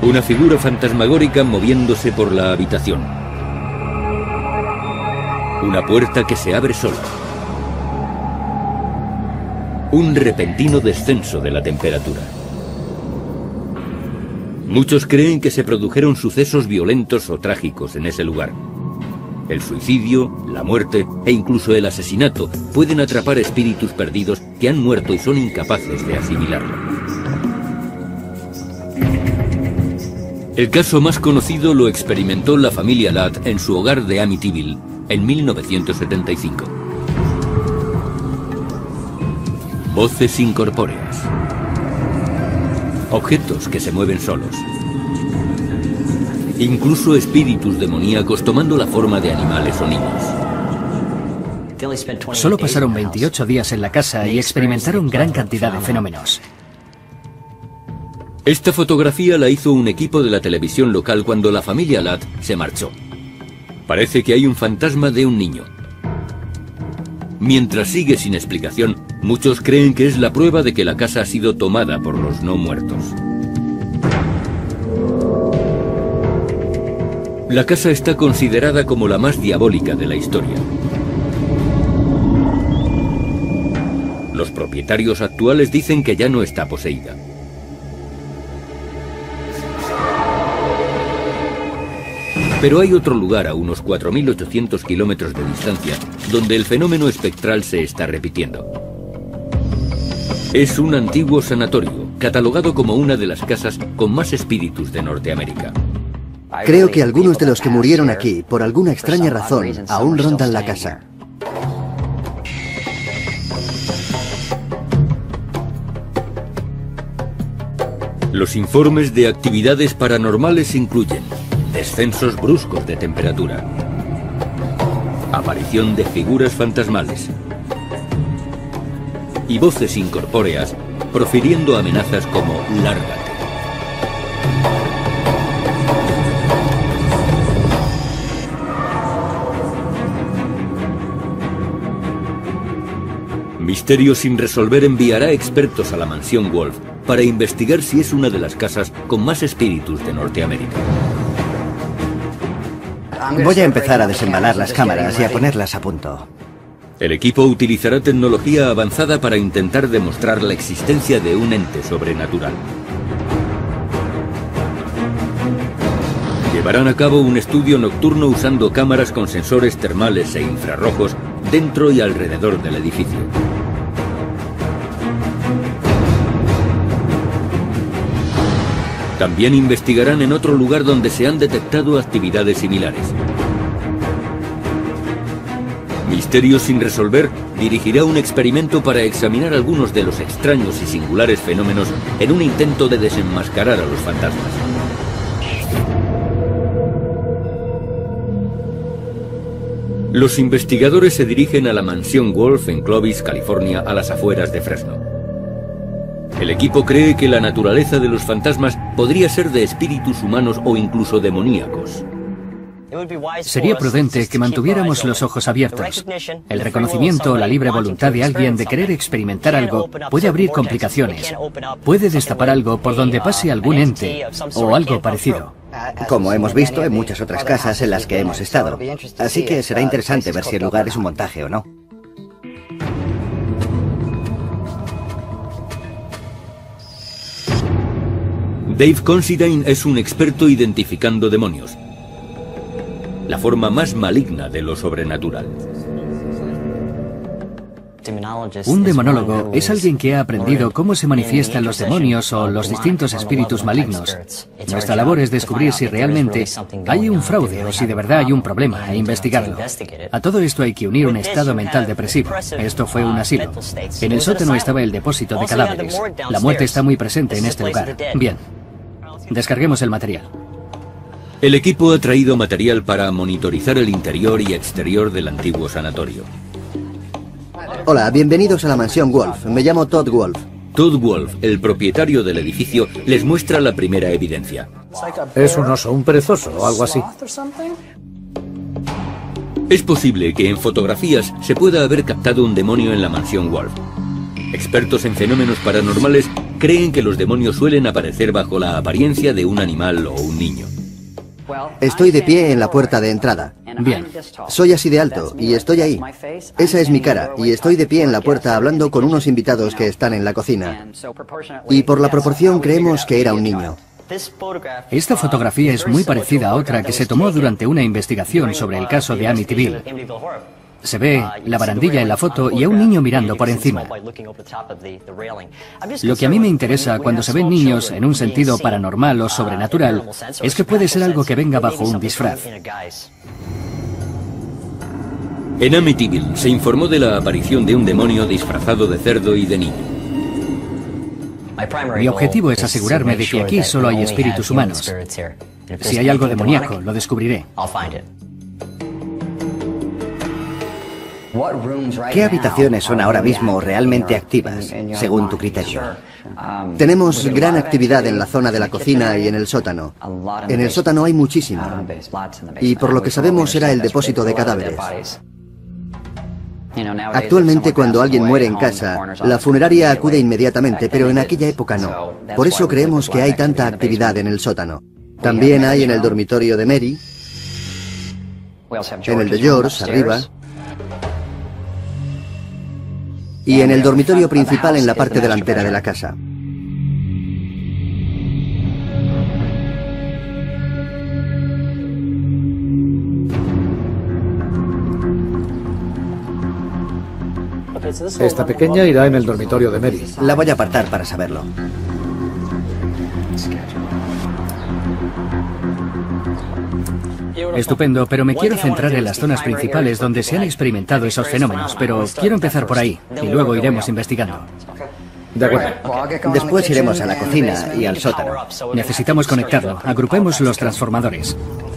Una figura fantasmagórica moviéndose por la habitación. Una puerta que se abre sola. Un repentino descenso de la temperatura. Muchos creen que se produjeron sucesos violentos o trágicos en ese lugar. El suicidio, la muerte e incluso el asesinato pueden atrapar espíritus perdidos que han muerto y son incapaces de asimilarlo. El caso más conocido lo experimentó la familia Ladd en su hogar de Amityville en 1975. Voces incorpóreas. Objetos que se mueven solos. Incluso espíritus demoníacos tomando la forma de animales o niños. Solo pasaron 28 días en la casa y experimentaron gran cantidad de fenómenos. Esta fotografía la hizo un equipo de la televisión local cuando la familia Ladd se marchó. Parece que hay un fantasma de un niño. Mientras sigue sin explicación, muchos creen que es la prueba de que la casa ha sido tomada por los no muertos. La casa está considerada como la más diabólica de la historia. Los propietarios actuales dicen que ya no está poseída. Pero hay otro lugar a unos 4.800 kilómetros de distancia donde el fenómeno espectral se está repitiendo. Es un antiguo sanatorio, catalogado como una de las casas con más espíritus de Norteamérica. Creo que algunos de los que murieron aquí, por alguna extraña razón, aún rondan la casa. Los informes de actividades paranormales incluyen descensos bruscos de temperatura, aparición de figuras fantasmales y voces incorpóreas profiriendo amenazas como "lárgate". Misterio sin resolver enviará expertos a la mansión Wolf para investigar si es una de las casas con más espíritus de Norteamérica. Voy a empezar a desembalar las cámaras y a ponerlas a punto. El equipo utilizará tecnología avanzada para intentar demostrar la existencia de un ente sobrenatural. Llevarán a cabo un estudio nocturno usando cámaras con sensores termales e infrarrojos dentro y alrededor del edificio. También investigarán en otro lugar donde se han detectado actividades similares. Misterio sin resolver dirigirá un experimento para examinar algunos de los extraños y singulares fenómenos en un intento de desenmascarar a los fantasmas. Los investigadores se dirigen a la mansión Wolf en Clovis, California, a las afueras de Fresno. El equipo cree que la naturaleza de los fantasmas podría ser de espíritus humanos o incluso demoníacos. Sería prudente que mantuviéramos los ojos abiertos. El reconocimiento o la libre voluntad de alguien de querer experimentar algo puede abrir complicaciones. Puede destapar algo por donde pase algún ente o algo parecido. Como hemos visto en muchas otras casas en las que hemos estado. Así que será interesante ver si el lugar es un montaje o no. Dave Considine es un experto identificando demonios, la forma más maligna de lo sobrenatural. Un demonólogo es alguien que ha aprendido cómo se manifiestan los demonios o los distintos espíritus malignos. Nuestra labor es descubrir si realmente hay un fraude o si de verdad hay un problema e investigarlo. A todo esto hay que unir un estado mental depresivo. Esto fue un asilo. En el sótano estaba el depósito de cadáveres. La muerte está muy presente en este lugar. Bien. Descarguemos el material. El equipo ha traído material para monitorizar el interior y exterior del antiguo sanatorio. Hola, bienvenidos a la mansión Wolf. Me llamo Todd Wolf. Todd Wolf, el propietario del edificio, les muestra la primera evidencia. Es un oso, un perezoso o algo así. Es posible que en fotografías se pueda haber captado un demonio en la mansión Wolf. Expertos en fenómenos paranormales creen que los demonios suelen aparecer bajo la apariencia de un animal o un niño. Estoy de pie en la puerta de entrada. Bien. Soy así de alto y estoy ahí. Esa es mi cara y estoy de pie en la puerta hablando con unos invitados que están en la cocina. Y por la proporción creemos que era un niño. Esta fotografía es muy parecida a otra que se tomó durante una investigación sobre el caso de Amityville. Se ve la barandilla en la foto y a un niño mirando por encima. Lo que a mí me interesa cuando se ven niños en un sentido paranormal o sobrenatural es que puede ser algo que venga bajo un disfraz. En Amityville se informó de la aparición de un demonio disfrazado de cerdo y de niño. Mi objetivo es asegurarme de que aquí solo hay espíritus humanos. Si hay algo demoníaco, lo descubriré. ¿Qué habitaciones son ahora mismo realmente activas, según tu criterio? Tenemos gran actividad en la zona de la cocina y en el sótano. En el sótano hay muchísima. Y por lo que sabemos era el depósito de cadáveres. Actualmente cuando alguien muere en casa, la funeraria acude inmediatamente, pero en aquella época no. Por eso creemos que hay tanta actividad en el sótano. También hay en el dormitorio de Mary, en el de George, arriba, y en el dormitorio principal en la parte delantera de la casa. Esta pequeña irá en el dormitorio de Mary. La voy a apartar para saberlo. Estupendo, pero me quiero centrar en las zonas principales donde se han experimentado esos fenómenos, pero quiero empezar por ahí y luego iremos investigando. De acuerdo. Después iremos a la cocina y al sótano. Necesitamos conectarlo. Agrupemos los transformadores.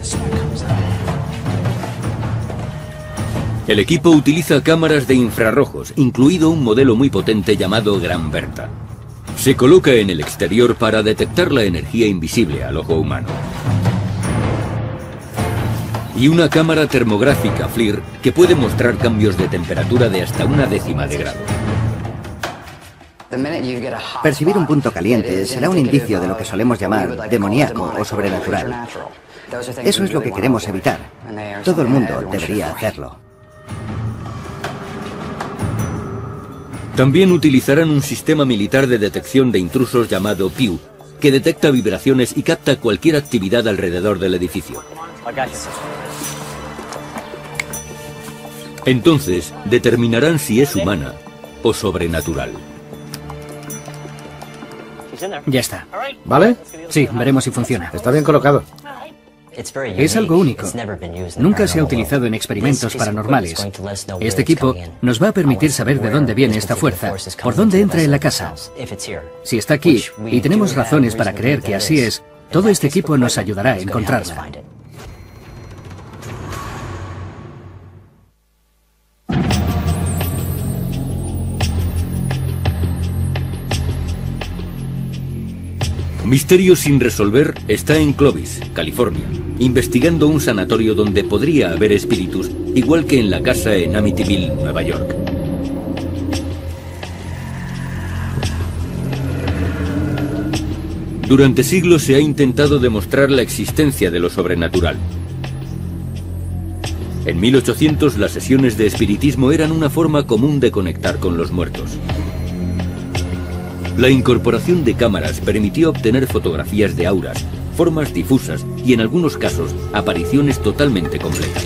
El equipo utiliza cámaras de infrarrojos, incluido un modelo muy potente llamado Gran Berta. Se coloca en el exterior para detectar la energía invisible al ojo humano. Y una cámara termográfica FLIR que puede mostrar cambios de temperatura de hasta 1/10 de grado. Percibir un punto caliente será un indicio de lo que solemos llamar demoníaco o sobrenatural. Eso es lo que queremos evitar. Todo el mundo debería hacerlo. También utilizarán un sistema militar de detección de intrusos llamado PIU, que detecta vibraciones y capta cualquier actividad alrededor del edificio. Entonces, determinarán si es humana o sobrenatural. Ya está. ¿Vale? Sí, veremos si funciona. Está bien colocado. Es algo único. Nunca se ha utilizado en experimentos paranormales. Este equipo nos va a permitir saber de dónde viene esta fuerza, por dónde entra en la casa. Si está aquí, y tenemos razones para creer que así es, todo este equipo nos ayudará a encontrarla. Misterio sin resolver está en Clovis, California, investigando un sanatorio donde podría haber espíritus, igual que en la casa en Amityville, Nueva York. Durante siglos se ha intentado demostrar la existencia de lo sobrenatural. En 1800 las sesiones de espiritismo eran una forma común de conectar con los muertos. La incorporación de cámaras permitió obtener fotografías de auras, formas difusas y en algunos casos apariciones totalmente completas.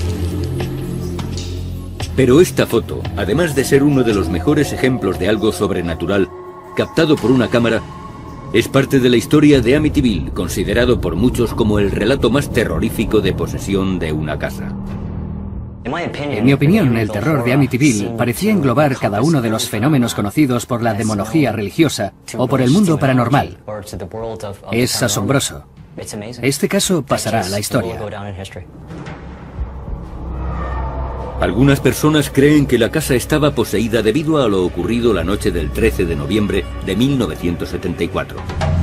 Pero esta foto, además de ser uno de los mejores ejemplos de algo sobrenatural captado por una cámara, es parte de la historia de Amityville, considerado por muchos como el relato más terrorífico de posesión de una casa. En mi opinión, el terror de Amityville parecía englobar cada uno de los fenómenos conocidos por la demonología religiosa o por el mundo paranormal. Es asombroso. Este caso pasará a la historia. Algunas personas creen que la casa estaba poseída debido a lo ocurrido la noche del 13 de noviembre de 1974.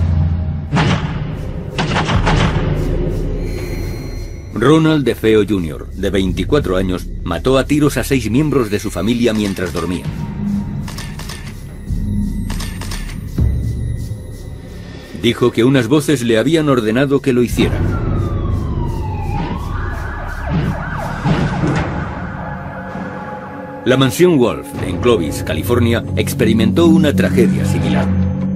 Ronald DeFeo Jr., de 24 años, mató a tiros a 6 miembros de su familia mientras dormían. Dijo que unas voces le habían ordenado que lo hiciera. La mansión Wolf, en Clovis, California, experimentó una tragedia similar.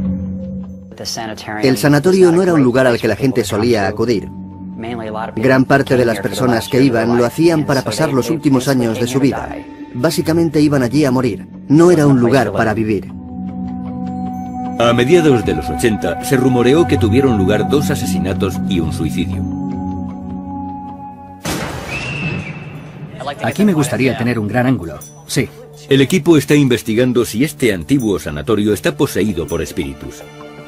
El sanatorio no era un lugar al que la gente solía acudir. Gran parte de las personas que iban lo hacían para pasar los últimos años de su vida. Básicamente iban allí a morir. No era un lugar para vivir. A mediados de los 80 se rumoreó que tuvieron lugar 2 asesinatos y un suicidio. Aquí me gustaría tener un gran ángulo. Sí. El equipo está investigando si este antiguo sanatorio está poseído por espíritus.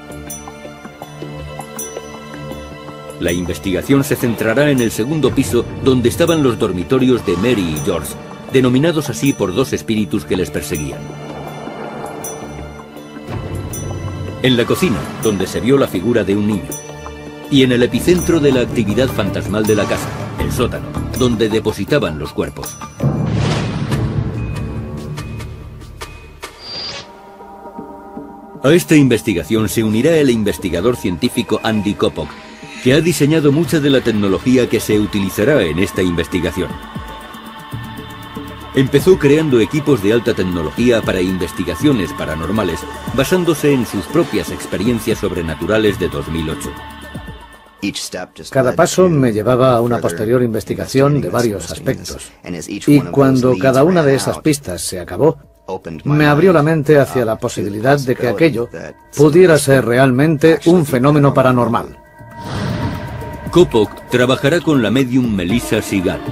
La investigación se centrará en el segundo piso, donde estaban los dormitorios de Mary y George, denominados así por 2 espíritus que les perseguían. En la cocina, donde se vio la figura de un niño. Y en el epicentro de la actividad fantasmal de la casa, el sótano, donde depositaban los cuerpos. A esta investigación se unirá el investigador científico Andy Kopok, que ha diseñado mucha de la tecnología que se utilizará en esta investigación. Empezó creando equipos de alta tecnología para investigaciones paranormales, basándose en sus propias experiencias sobrenaturales de 2008. Cada paso me llevaba a una posterior investigación de varios aspectos. Y cuando cada una de esas pistas se acabó, me abrió la mente hacia la posibilidad de que aquello pudiera ser realmente un fenómeno paranormal. Kopok trabajará con la medium Melissa Segal.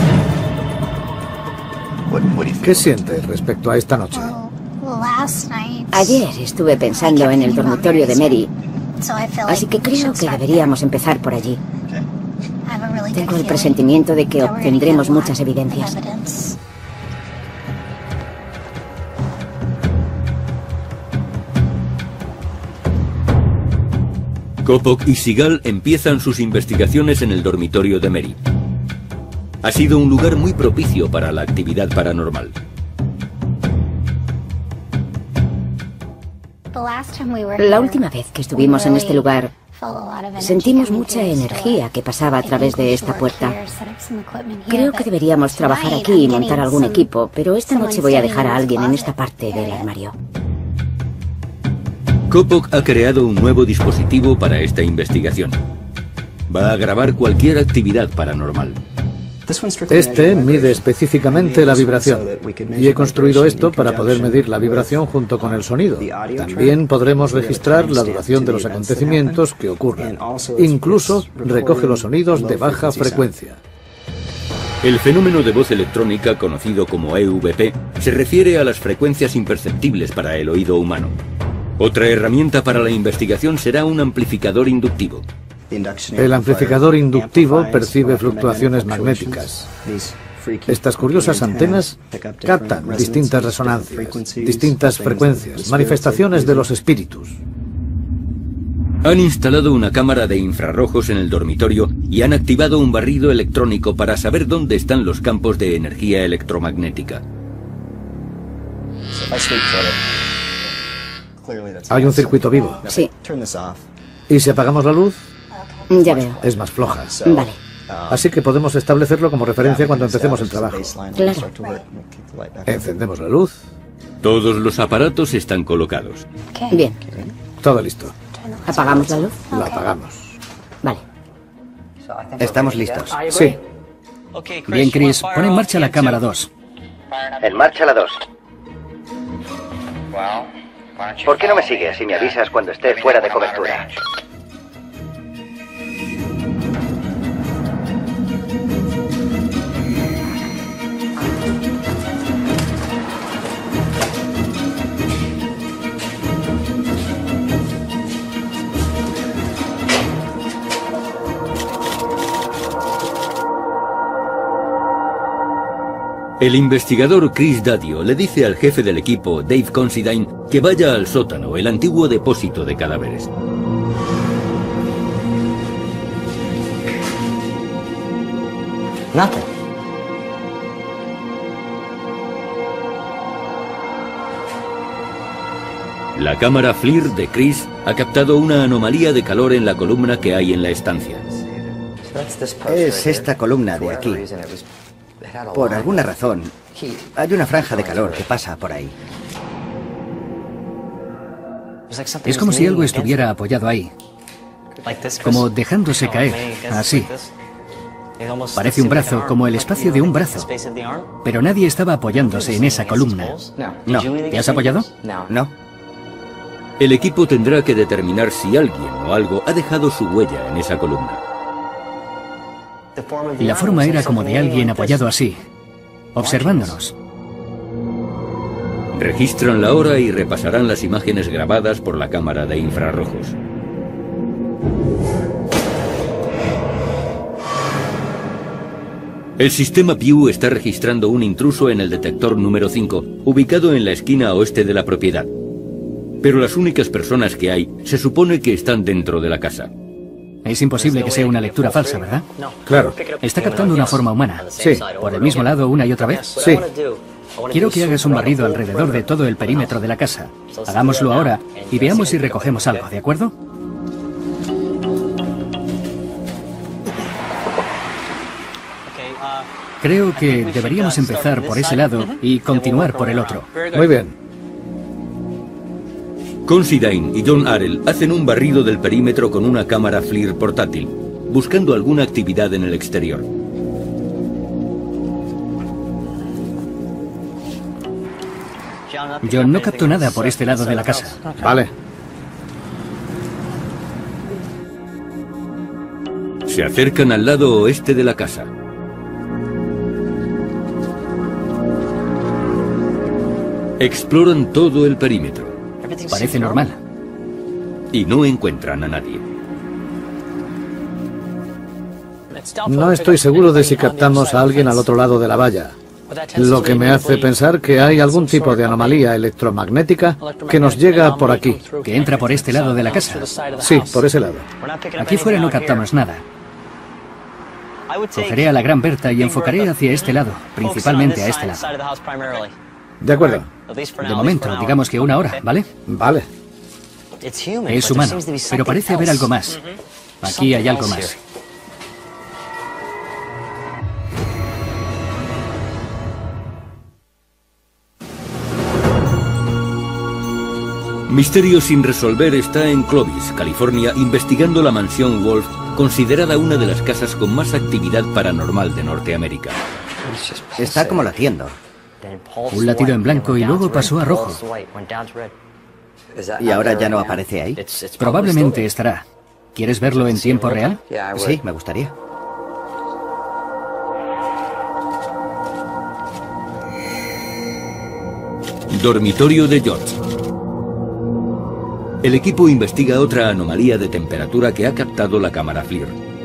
¿Qué sientes respecto a esta noche? Ayer estuve pensando en el dormitorio de Mary, así que creo que deberíamos empezar por allí. Tengo el presentimiento de que obtendremos muchas evidencias. Kopok y Segal empiezan sus investigaciones en el dormitorio de Mary. Ha sido un lugar muy propicio para la actividad paranormal. La última vez que estuvimos en este lugar, sentimos mucha energía que pasaba a través de esta puerta. Creo que deberíamos trabajar aquí y montar algún equipo, pero esta noche voy a dejar a alguien en esta parte del armario. Kopok ha creado un nuevo dispositivo para esta investigación. Va a grabar cualquier actividad paranormal. Este mide específicamente la vibración, y he construido esto para poder medir la vibración junto con el sonido. También podremos registrar la duración de los acontecimientos que ocurran. Incluso recoge los sonidos de baja frecuencia. El fenómeno de voz electrónica, conocido como EVP, se refiere a las frecuencias imperceptibles para el oído humano. Otra herramienta para la investigación será un amplificador inductivo. El amplificador inductivo percibe fluctuaciones magnéticas. Estas curiosas antenas captan distintas resonancias, distintas frecuencias, manifestaciones de los espíritus. Han instalado una cámara de infrarrojos en el dormitorio y han activado un barrido electrónico para saber dónde están los campos de energía electromagnética. Hay un circuito vivo. Sí, ¿Y si apagamos la luz? ya veo. Es más floja. Vale, Así que podemos establecerlo como referencia cuando empecemos el trabajo. claro. Encendemos la luz. Todos los aparatos están colocados. Bien, Todo listo. ¿apagamos la luz? La apagamos. Vale. Estamos listos. Sí. Bien, Chris, pon en marcha la cámara 2. En marcha la 2. ¿Por qué no me sigues y me avisas cuando esté fuera de cobertura? El investigador Chris Dadio le dice al jefe del equipo, Dave Considine, que vaya al sótano, el antiguo depósito de cadáveres. Nothing. La cámara FLIR de Chris ha captado una anomalía de calor en la columna que hay en la estancia. Es esta columna de aquí. Por alguna razón, hay una franja de calor que pasa por ahí. Es como si algo estuviera apoyado ahí, como dejándose caer, así. Parece un brazo, como el espacio de un brazo. Pero nadie estaba apoyándose en esa columna. No. ¿Te has apoyado? No. El equipo tendrá que determinar si alguien o algo ha dejado su huella en esa columna. La forma era como de alguien apoyado así, observándonos. Registran la hora y repasarán las imágenes grabadas por la cámara de infrarrojos. El sistema Pew está registrando un intruso en el detector número 5, ubicado en la esquina oeste de la propiedad. Pero las únicas personas que hay se supone que están dentro de la casa. Es imposible que sea una lectura falsa, ¿verdad? Claro. Está captando una forma humana. Sí. ¿Por el mismo lado una y otra vez? Sí. Quiero que hagas un barrido alrededor de todo el perímetro de la casa. Hagámoslo ahora y veamos si recogemos algo, ¿de acuerdo? Creo que deberíamos empezar por ese lado y continuar por el otro. Muy bien. Considine y John Arrell hacen un barrido del perímetro con una cámara FLIR portátil, buscando alguna actividad en el exterior. John no captó nada por este lado de la casa. Vale. Se acercan al lado oeste de la casa. Exploran todo el perímetro. Parece normal. Y no encuentran a nadie. No estoy seguro de si captamos a alguien al otro lado de la valla, lo que me hace pensar que hay algún tipo de anomalía electromagnética que nos llega por aquí. Que entra por este lado de la casa. Sí, por ese lado. Aquí fuera no captamos nada. Cogeré a la gran Berta y enfocaré hacia este lado, principalmente a este lado. De acuerdo. De momento, digamos que una hora, ¿vale? Vale. Es humano, pero parece haber algo más. Aquí hay algo más. Misterio sin resolver está en Clovis, California, investigando la mansión Wolf, considerada una de las casas con más actividad paranormal de Norteamérica. Está como latiendo. Un latido en blanco y luego pasó a rojo. ¿Y ahora ya no aparece ahí? Probablemente estará. ¿Quieres verlo en tiempo real? Sí, me gustaría. Dormitorio de George. El equipo investiga otra anomalía de temperatura que ha captado la cámara FLIR.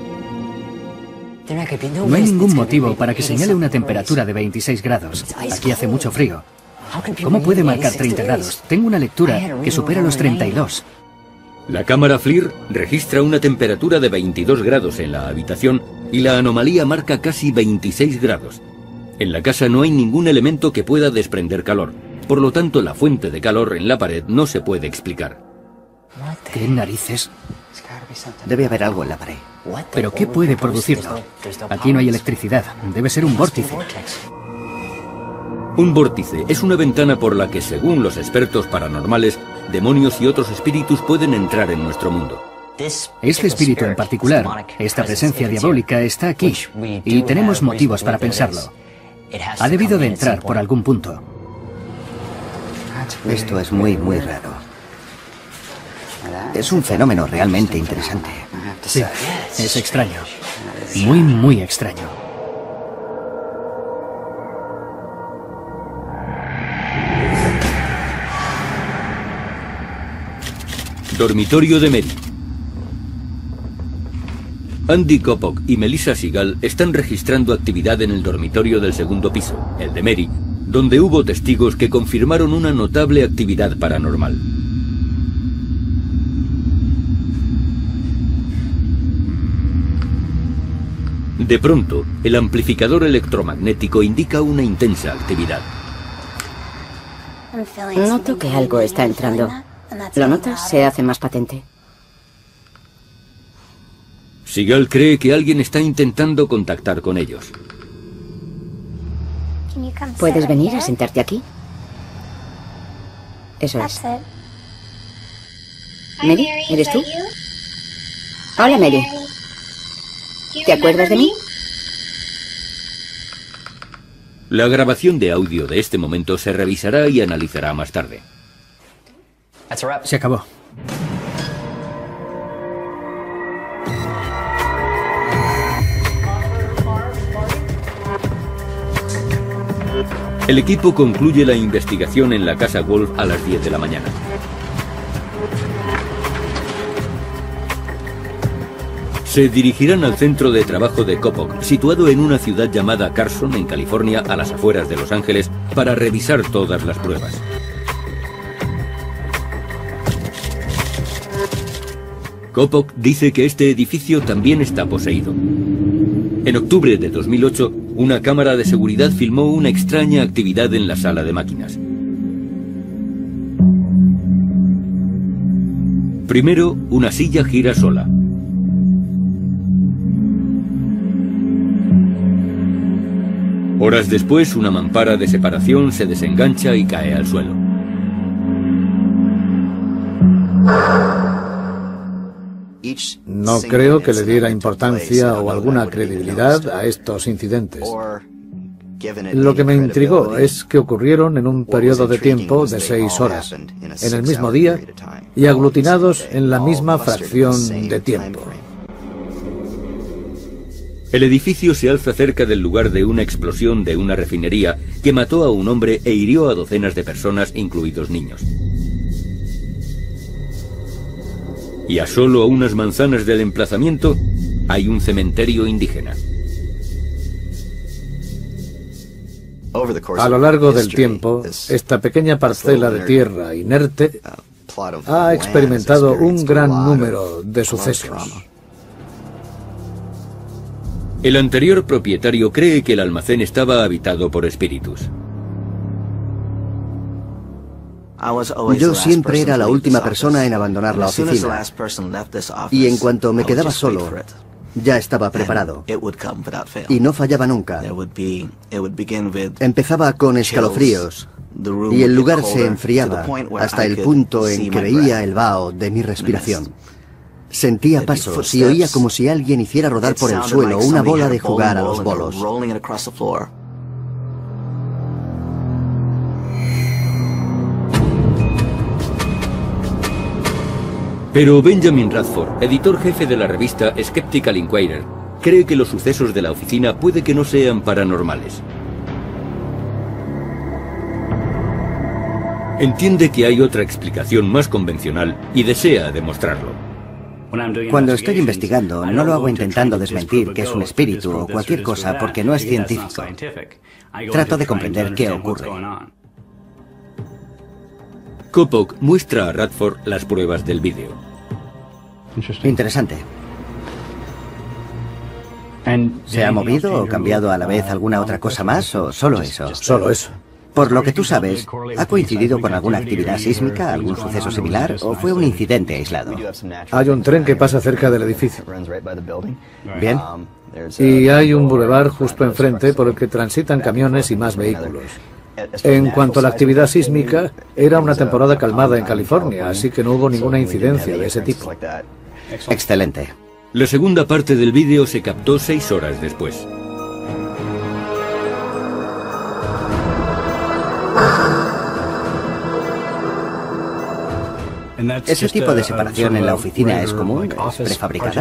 No hay ningún motivo para que señale una temperatura de 26 grados. Aquí hace mucho frío. ¿Cómo puede marcar 30 grados? Tengo una lectura que supera los 32. La cámara FLIR registra una temperatura de 22 grados en la habitación y la anomalía marca casi 26 grados. En la casa no hay ningún elemento que pueda desprender calor. Por lo tanto, la fuente de calor en la pared no se puede explicar. ¿Qué narices? Debe haber algo en la pared. ¿Pero qué puede producirlo? Aquí no hay electricidad. Debe ser un vórtice. Un vórtice es una ventana por la que, según los expertos paranormales, demonios y otros espíritus pueden entrar en nuestro mundo. Este espíritu en particular, esta presencia diabólica, está aquí. Y tenemos motivos para pensarlo. Ha debido de entrar por algún punto. Esto es muy, muy raro. Es un fenómeno realmente interesante. Sí, es extraño. Muy, muy extraño. Dormitorio de Mary. Andy Kopok y Melissa Seagal están registrando actividad en el dormitorio del segundo piso, el de Mary, donde hubo testigos que confirmaron una notable actividad paranormal. De pronto, el amplificador electromagnético indica una intensa actividad. Noto que algo está entrando. ¿Lo notas? Se hace más patente. Seagal cree que alguien está intentando contactar con ellos. ¿Puedes venir a sentarte aquí? Eso es. Mary, ¿eres tú? Hola, Mary. ¿Te acuerdas de mí? La grabación de audio de este momento se revisará y analizará más tarde. Se acabó. El equipo concluye la investigación en la casa Wolf a las 10 de la mañana. Se dirigirán al centro de trabajo de Coppock, situado en una ciudad llamada Carson, en California, a las afueras de Los Ángeles, para revisar todas las pruebas. Coppock dice que este edificio también está poseído. En octubre de 2008, una cámara de seguridad filmó una extraña actividad en la sala de máquinas. Primero, una silla gira sola. Horas después, una mampara de separación se desengancha y cae al suelo. No creo que le diera importancia o alguna credibilidad a estos incidentes. Lo que me intrigó es que ocurrieron en un periodo de tiempo de 6 horas, en el mismo día y aglutinados en la misma fracción de tiempo. El edificio se alza cerca del lugar de una explosión de una refinería que mató a un hombre e hirió a docenas de personas, incluidos niños. Y a solo unas manzanas del emplazamiento hay un cementerio indígena. A lo largo del tiempo, esta pequeña parcela de tierra inerte ha experimentado un gran número de sucesos. El anterior propietario cree que el almacén estaba habitado por espíritus. Yo siempre era la última persona en abandonar la oficina. Y en cuanto me quedaba solo, ya estaba preparado. Y no fallaba nunca. Empezaba con escalofríos. Y el lugar se enfriaba hasta el punto en que veía el vaho de mi respiración. Sentía pasos y oía como si alguien hiciera rodar por el suelo una bola de jugar a los bolos. Pero Benjamin Radford, editor jefe de la revista Skeptical Inquirer, cree que los sucesos de la oficina puede que no sean paranormales. Entiende que hay otra explicación más convencional y desea demostrarlo. Cuando estoy investigando, no lo hago intentando desmentir que es un espíritu o cualquier cosa porque no es científico. Trato de comprender qué ocurre. Coppock muestra a Radford las pruebas del vídeo. Interesante. ¿Se ha movido o cambiado a la vez alguna otra cosa más o solo eso? Solo eso. Por lo que tú sabes, ¿ha coincidido con alguna actividad sísmica, algún suceso similar, o fue un incidente aislado? Hay un tren que pasa cerca del edificio. Bien. Y hay un bulevar justo enfrente por el que transitan camiones y más vehículos. En cuanto a la actividad sísmica, era una temporada calmada en California, así que no hubo ninguna incidencia de ese tipo. Excelente. La segunda parte del vídeo se captó 6 horas después. ¿Ese tipo de separación en la oficina es común? ¿Es prefabricada?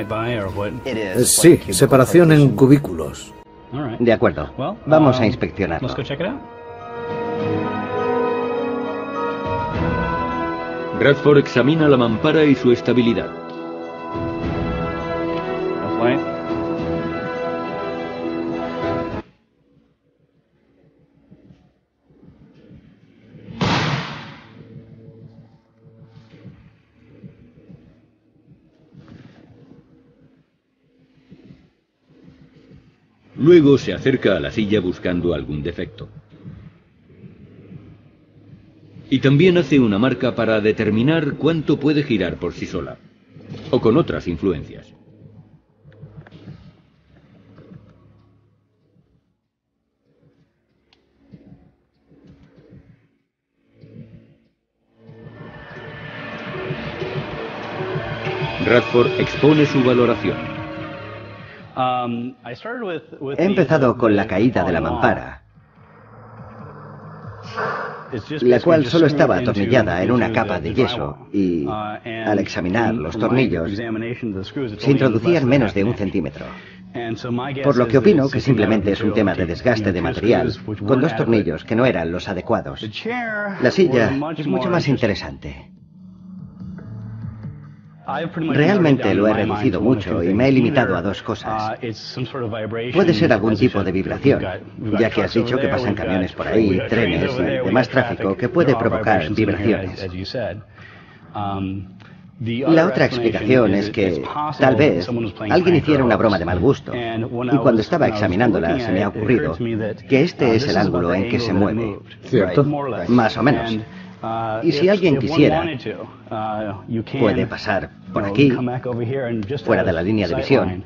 Sí, separación en cubículos. De acuerdo. Vamos a inspeccionarlo. Radford examina la mampara y su estabilidad. Luego se acerca a la silla buscando algún defecto. Y también hace una marca para determinar cuánto puede girar por sí sola, o con otras influencias. Radford expone su valoración. He empezado con la caída de la mampara, la cual solo estaba atornillada en una capa de yeso y, al examinar los tornillos, se introducían menos de 1 centímetro. Por lo que opino que simplemente es un tema de desgaste de material, con 2 tornillos que no eran los adecuados. La silla es mucho más interesante. Realmente lo he reducido mucho y me he limitado a 2 cosas. Puede ser algún tipo de vibración, ya que has dicho que pasan camiones por ahí, trenes y demás tráfico que puede provocar vibraciones. La otra explicación es que, tal vez, alguien hiciera una broma de mal gusto, y cuando estaba examinándola se me ha ocurrido que este es el ángulo en que se mueve. ¿Cierto? Más o menos. Y si alguien quisiera, puede pasar por aquí, fuera de la línea de visión,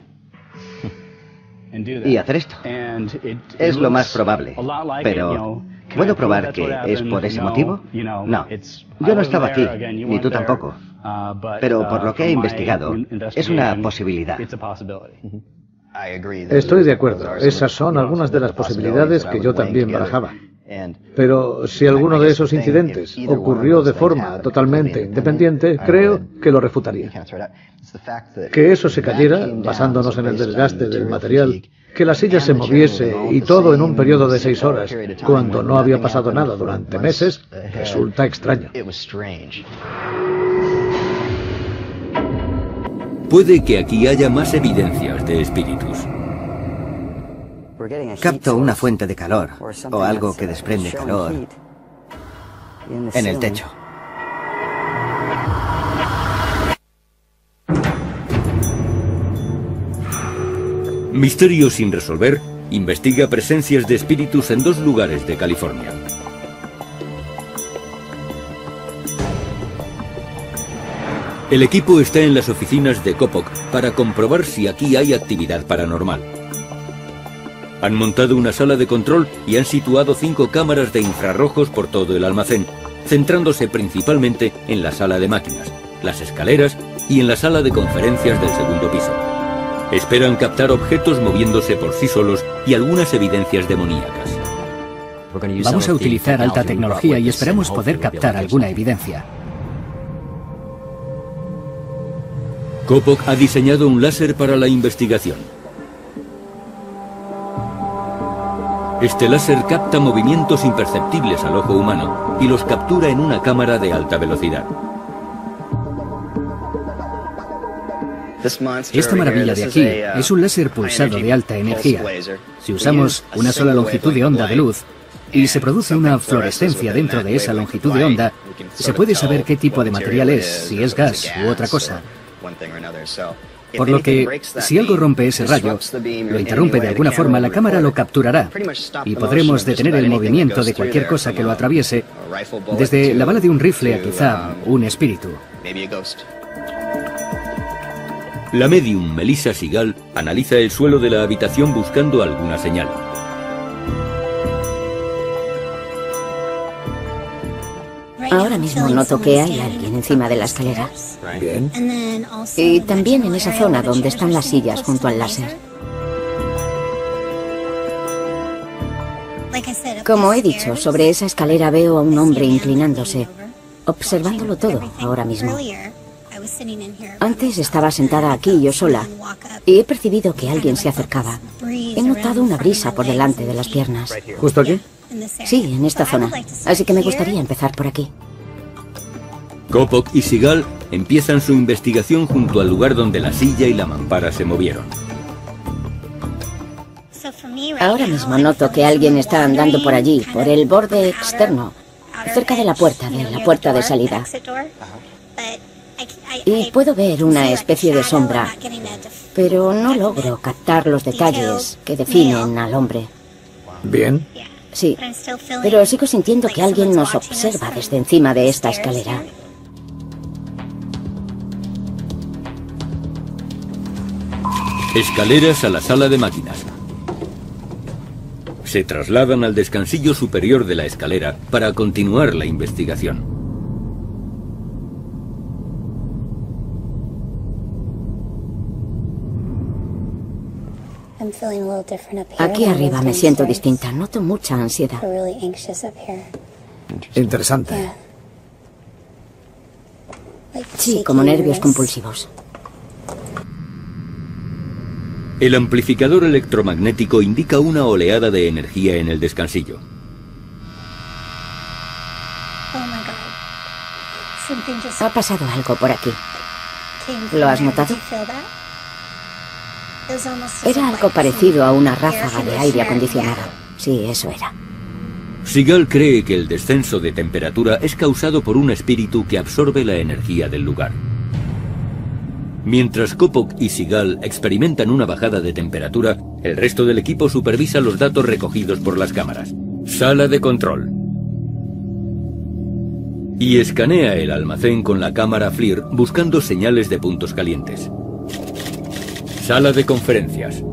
y hacer esto. Es lo más probable, pero ¿puedo probar que es por ese motivo? No, yo no estaba aquí, ni tú tampoco, pero por lo que he investigado, es una posibilidad. Estoy de acuerdo, esas son algunas de las posibilidades que yo también barajaba. Pero si alguno de esos incidentes ocurrió de forma totalmente independiente, creo que lo refutaría. Que eso se cayera, basándonos en el desgaste del material, que la silla se moviese y todo en un periodo de 6 horas, cuando no había pasado nada durante meses, resulta extraño. Puede que aquí haya más evidencias de espíritus. Capto una fuente de calor, o algo que desprende calor, en el techo. Misterio sin resolver, investiga presencias de espíritus en 2 lugares de California. El equipo está en las oficinas de Coppock para comprobar si aquí hay actividad paranormal. Han montado una sala de control y han situado 5 cámaras de infrarrojos por todo el almacén, centrándose principalmente en la sala de máquinas, las escaleras y en la sala de conferencias del 2º piso. Esperan captar objetos moviéndose por sí solos y algunas evidencias demoníacas. Vamos a utilizar alta tecnología y esperamos poder captar alguna evidencia. Coppock ha diseñado un láser para la investigación. Este láser capta movimientos imperceptibles al ojo humano y los captura en una cámara de alta velocidad. Esta maravilla de aquí es un láser pulsado de alta energía. Si usamos una sola longitud de onda de luz y se produce una fluorescencia dentro de esa longitud de onda, se puede saber qué tipo de material es, si es gas u otra cosa. Por lo que, si algo rompe ese rayo, lo interrumpe de alguna forma, la cámara lo capturará y podremos detener el movimiento de cualquier cosa que lo atraviese, desde la bala de un rifle a quizá un espíritu. La medium Melissa Seagal analiza el suelo de la habitación buscando alguna señal. Ahora mismo noto que hay alguien encima de la escalera. Bien. Y también en esa zona donde están las sillas junto al láser. Como he dicho, sobre esa escalera veo a un hombre inclinándose, observándolo todo ahora mismo. Antes estaba sentada aquí yo sola y he percibido que alguien se acercaba. He notado una brisa por delante de las piernas. ¿Justo aquí? Sí, en esta zona. Así que me gustaría empezar por aquí. Coppock y Seagal empiezan su investigación junto al lugar donde la silla y la mampara se movieron. Ahora mismo noto que alguien está andando por allí, por el borde externo, cerca de la puerta de salida. Y puedo ver una especie de sombra, pero no logro captar los detalles que definen al hombre. Bien. Sí, pero sigo sintiendo que alguien nos observa desde encima de esta escalera. Escaleras a la sala de máquinas. Se trasladan al descansillo superior de la escalera para continuar la investigación. Aquí arriba me siento distinta, noto mucha ansiedad. Interesante. Sí, como nervios compulsivos. El amplificador electromagnético indica una oleada de energía en el descansillo. Ha pasado algo por aquí. ¿Lo has notado? Era algo parecido a una ráfaga de aire acondicionado. Sí, eso era. Seagal cree que el descenso de temperatura es causado por un espíritu que absorbe la energía del lugar. Mientras Coppock y Seagal experimentan una bajada de temperatura, el resto del equipo supervisa los datos recogidos por las cámaras. Sala de control. Y escanea el almacén con la cámara FLIR buscando señales de puntos calientes. Sala de conferencias.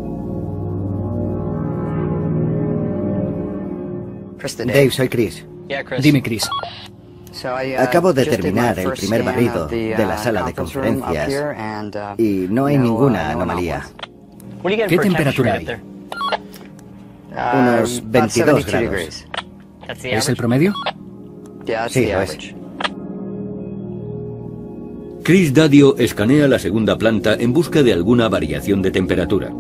Dave, soy Chris. Dime, Chris. Acabo de terminar el primer barrido de la sala de conferencias y no hay ninguna anomalía. ¿Qué temperatura hay? Unos 22 grados. ¿Es el promedio? Sí, lo es. Chris Dadio escanea la segunda planta en busca de alguna variación de temperatura.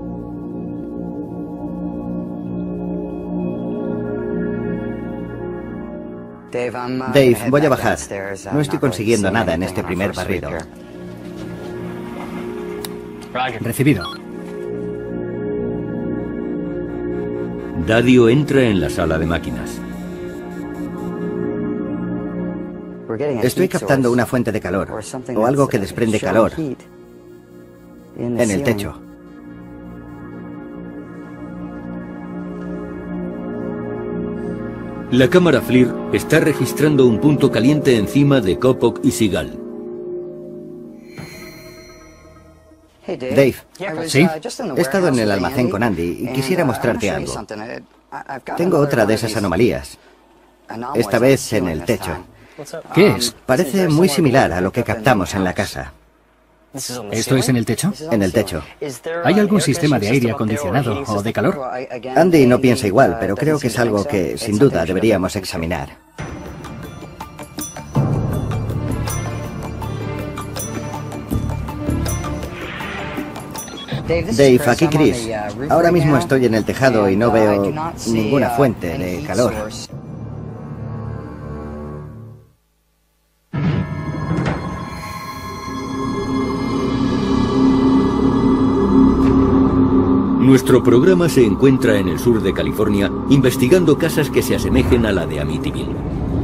Dave, voy a bajar. No estoy consiguiendo nada en este primer barrido. Recibido. Dadio entra en la sala de máquinas. Estoy captando una fuente de calor, o algo que desprende calor, en el techo. La cámara FLIR está registrando un punto caliente encima de Coppock y Seagal. Dave, ¿Sí? he estado en el almacén con Andy y quisiera mostrarte algo. Tengo otra de esas anomalías, esta vez en el techo. ¿Qué es? Parece muy similar a lo que captamos en la casa. ¿Esto es en el techo? En el techo. ¿Hay algún sistema de aire acondicionado o de calor? Andy no piensa igual, pero creo que es algo que, sin duda, deberíamos examinar. Dave, aquí Chris. Ahora mismo estoy en el tejado y no veo ninguna fuente de calor. Nuestro programa se encuentra en el sur de California investigando casas que se asemejen a la de Amityville.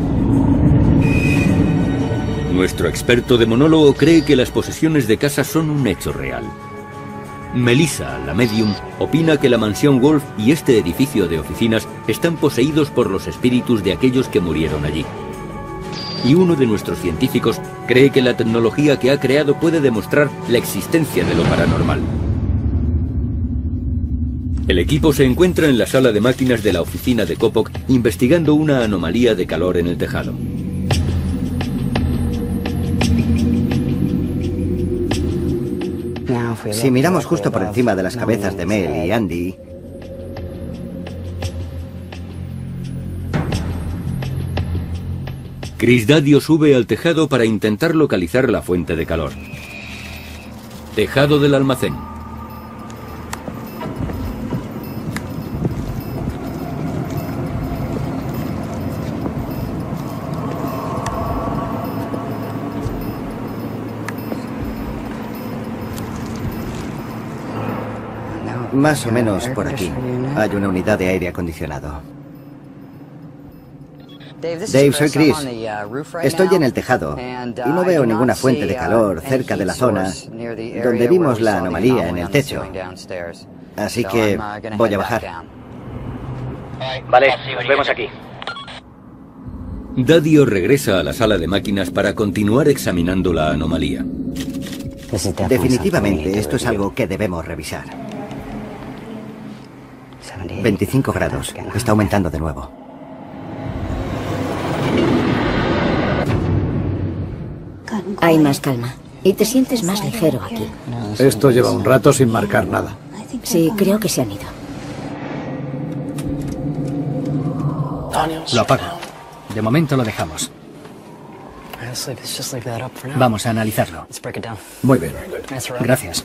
Nuestro experto de monólogo cree que las posesiones de casas son un hecho real. Melissa, la medium, opina que la mansión Wolf y este edificio de oficinas están poseídos por los espíritus de aquellos que murieron allí. Y uno de nuestros científicos cree que la tecnología que ha creado puede demostrar la existencia de lo paranormal. El equipo se encuentra en la sala de máquinas de la oficina de Coppock investigando una anomalía de calor en el tejado. Si miramos justo por encima de las cabezas de Mel y Andy, Chris Dadio sube al tejado para intentar localizar la fuente de calor. Tejado del almacén. más o menos por aquí, hay una unidad de aire acondicionado. Dave, soy Chris. Estoy en el tejado y no veo ninguna fuente de calor cerca de la zona donde vimos la anomalía en el techo. Así que voy a bajar. Vale, nos vemos aquí. Daddio regresa a la sala de máquinas para continuar examinando la anomalía. Definitivamente esto es algo que debemos revisar. 25 grados. Está aumentando de nuevo. Hay más calma. Y te sientes más ligero aquí. Esto lleva un rato sin marcar nada. Sí, creo que se han ido. Lo apago. De momento lo dejamos. Vamos a analizarlo. Muy bien. Gracias.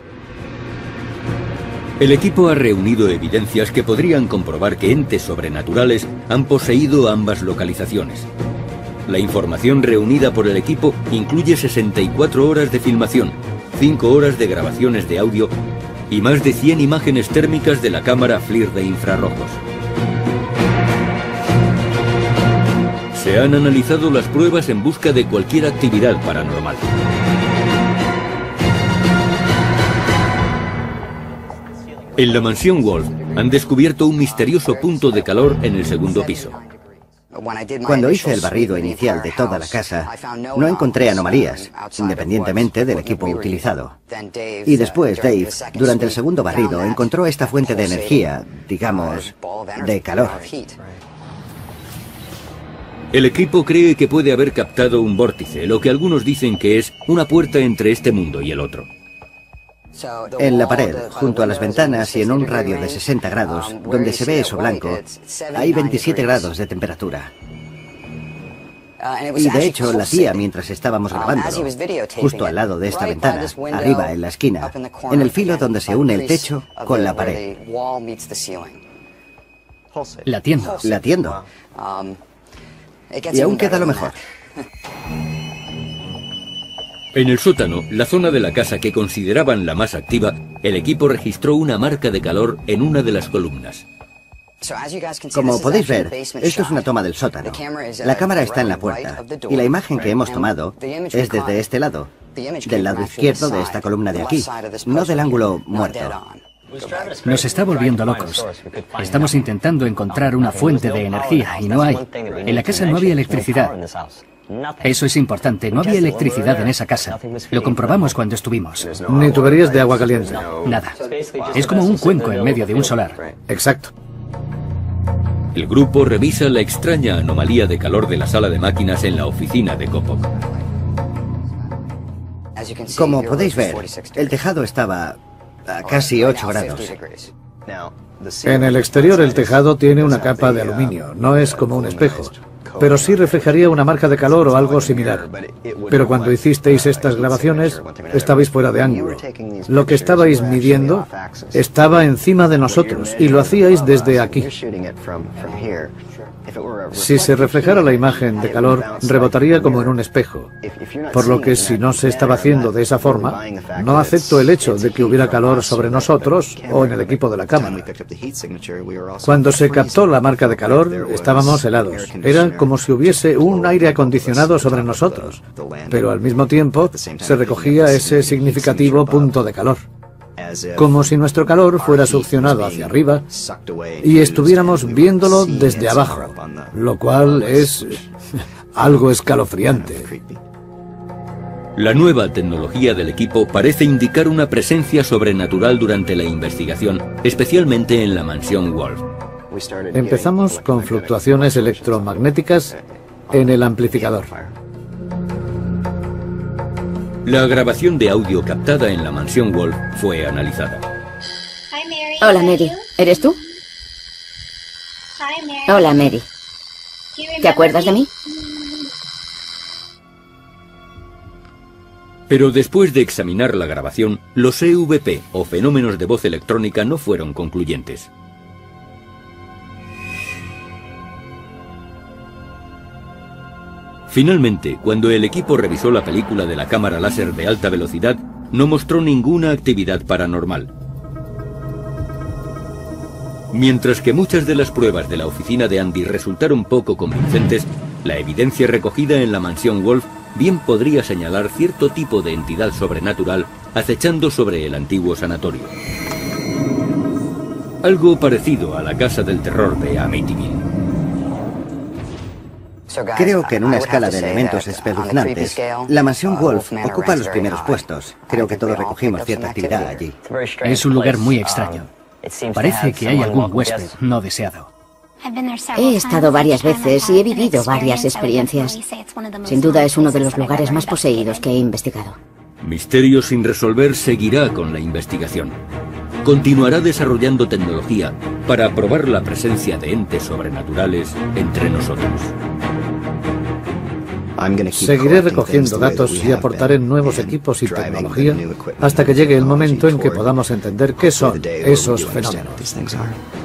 El equipo ha reunido evidencias que podrían comprobar que entes sobrenaturales han poseído ambas localizaciones. La información reunida por el equipo incluye 64 horas de filmación, 5 horas de grabaciones de audio y más de 100 imágenes térmicas de la cámara FLIR de infrarrojos. Se han analizado las pruebas en busca de cualquier actividad paranormal. En la mansión Wolf han descubierto un misterioso punto de calor en el segundo piso. Cuando hice el barrido inicial de toda la casa, no encontré anomalías, independientemente del equipo utilizado. Y después Dave, durante el segundo barrido, encontró esta fuente de energía, digamos, de calor. El equipo cree que puede haber captado un vórtice, lo que algunos dicen que es una puerta entre este mundo y el otro. En la pared, junto a las ventanas y en un radio de 60 grados, donde se ve eso blanco, hay 27 grados de temperatura. Y de hecho latía mientras estábamos grabándolo, justo al lado de esta ventana, arriba en la esquina, en el filo donde se une el techo con la pared. Latiendo. Latiendo. Y aún queda lo mejor. En el sótano, la zona de la casa que consideraban la más activa, el equipo registró una marca de calor en una de las columnas. Como podéis ver, esto es una toma del sótano. La cámara está en la puerta, y la imagen que hemos tomado es desde este lado, del lado izquierdo de esta columna de aquí, no del ángulo muerto. Nos está volviendo locos. Estamos intentando encontrar una fuente de energía y no hay. En la casa no había electricidad. Eso es importante, no había electricidad en esa casa. Lo comprobamos cuando estuvimos. Ni tuberías de agua caliente. Nada. Es como un cuenco en medio de un solar. Exacto. El grupo revisa la extraña anomalía de calor de la sala de máquinas en la oficina de Kopok. Como podéis ver, el tejado estaba a casi 8 grados. En el exterior el tejado tiene una capa de aluminio, no es como un espejo, pero sí reflejaría una marca de calor o algo similar. Pero cuando hicisteis estas grabaciones, estabais fuera de ángulo. Lo que estabais midiendo estaba encima de nosotros y lo hacíais desde aquí. Si se reflejara la imagen de calor, rebotaría como en un espejo. Por lo que si no se estaba haciendo de esa forma, no acepto el hecho de que hubiera calor sobre nosotros o en el equipo de la cámara. Cuando se captó la marca de calor, estábamos helados. Era como si hubiese un aire acondicionado sobre nosotros, pero al mismo tiempo se recogía ese significativo punto de calor. Como si nuestro calor fuera succionado hacia arriba y estuviéramos viéndolo desde abajo, lo cual es algo escalofriante. La nueva tecnología del equipo parece indicar una presencia sobrenatural durante la investigación, especialmente en la mansión Wolf. Empezamos con fluctuaciones electromagnéticas en el amplificador. La grabación de audio captada en la mansión Wolf fue analizada. Hola, Mary. ¿Eres tú? Hola, Mary. ¿Te acuerdas de mí? Pero después de examinar la grabación, los EVP, o fenómenos de voz electrónica, no fueron concluyentes. Finalmente, cuando el equipo revisó la película de la cámara láser de alta velocidad, no mostró ninguna actividad paranormal. Mientras que muchas de las pruebas de la oficina de Andy resultaron poco convincentes, la evidencia recogida en la mansión Wolf bien podría señalar cierto tipo de entidad sobrenatural acechando sobre el antiguo sanatorio. Algo parecido a la casa del terror de Amityville. Creo que en una escala de elementos espeluznantes, la mansión Wolf ocupa los primeros puestos. Creo que todos recogimos cierta actividad allí. Es un lugar muy extraño. Parece que hay algún huésped no deseado. He estado varias veces y he vivido varias experiencias. Sin duda es uno de los lugares más poseídos que he investigado. Misterio sin resolver seguirá con la investigación. Continuará desarrollando tecnología para probar la presencia de entes sobrenaturales entre nosotros. Seguiré recogiendo datos y aportaré nuevos equipos y tecnología hasta que llegue el momento en que podamos entender qué son esos fenómenos.